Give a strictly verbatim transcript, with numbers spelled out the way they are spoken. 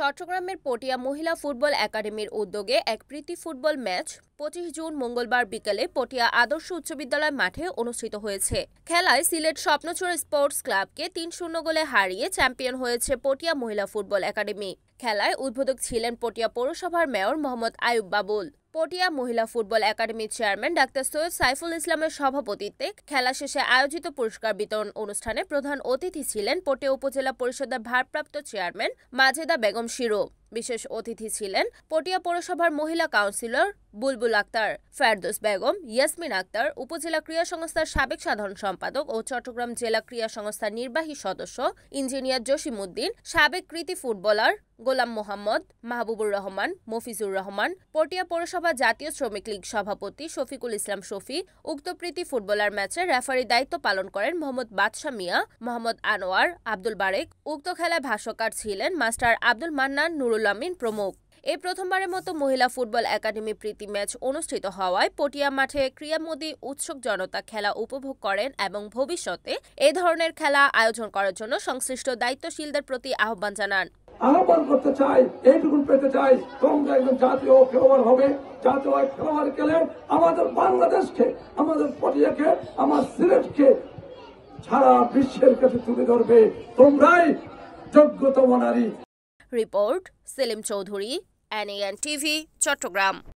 চট্টগ্রামের পটিয়া মহিলা ফুটবল একাডেমির উদ্যোগে এক প্রীতি ফুটবল ম্যাচ পঁচিশ জুন মঙ্গলবার বিকেলে পটিয়া আদর্শ উচ্চ বিদ্যালয় মাঠে অনুষ্ঠিত হয়েছে। খেলায় সিলেট স্বপ্নচূড়া স্পোর্টস ক্লাবকে তিন শূন্য গোলে হারিয়ে চ্যাম্পিয়ন হয়েছে পটিয়া মহিলা ফুটবল একাডেমি। খেলায় উদ্বোধক ছিলেন পটিয়া পৌরসভার মেয়র মোহাম্মদ আয়ুব বাবুল। পটিয়া মহিলা ফুটবল একাডেমির চেয়ারম্যান ডাক্তার সৈয়দ সাইফুল ইসলামের সভাপতিত্বে খেলা শেষে আয়োজিত পুরস্কার বিতরণ অনুষ্ঠানে প্রধান অতিথি ছিলেন পটিয়া উপজেলা পরিষদের ভারপ্রাপ্ত চেয়ারম্যান মাজেদা বেগম শিরো। বিশেষ অতিথি ছিলেন পটিয়া পৌরসভার মহিলা কাউন্সিলর বুলবুল আক্তার, ফেরদৌস বেগম, ইয়াসমিন আক্তার, উপজেলা ক্রীড়া সংস্থার সাবেক সাধারণ সম্পাদক ও চট্টগ্রাম জেলা ক্রীড়া সংস্থার নির্বাহী সদস্য ইঞ্জিনিয়ার জসিমউদ্দিন, সাবেক কৃতি ফুটবলার গোলাম মোহাম্মদ, মাহবুবুর রহমান, মফিজুর রহমান, পটিয়া পৌরসভা জাতীয় শ্রমিক লীগ সভাপতি শফিকুল ইসলাম শফি। উক্ত প্রীতি ফুটবলার ম্যাচে রেফারির দায়িত্ব পালন করেন মোহাম্মদ বাদশা মিয়া, মোহাম্মদ আনোয়ার, আব্দুল বারেক। উক্ত খেলায় ভাষ্যকার ছিলেন মাস্টার আব্দুল মান্নান, নুরুল আমিন প্রমুখ। এই প্রথমবারের মতো মহিলা ফুটবল একাডেমি প্রীতি ম্যাচ অনুষ্ঠিত হওয়ায় পটিয়া মাঠে ক্রীড়ামোদী উৎসুক জনতা খেলা উপভোগ করেন এবং ভবিষ্যতে এ ধরনের খেলা আয়োজন করার জন্য সংশ্লিষ্ট দায়িত্বশীলদের প্রতি আহ্বান জানান। আহ্বান করতে চাই, এইটুকু পেতে চাই, তোমরা একজন জাতীয় খেলোয়াড় হবে। জাতীয় খেলোয়াড় খেলে আমাদের বাংলাদেশকে, আমাদের পটিয়াকে, আমার সিলেটকে সারা বিশ্বের কাছে তুলে ধরবে। তোমরাই যোগ্যতম নারী। Report Selim Chowdhury, N A N TV, Chittagong.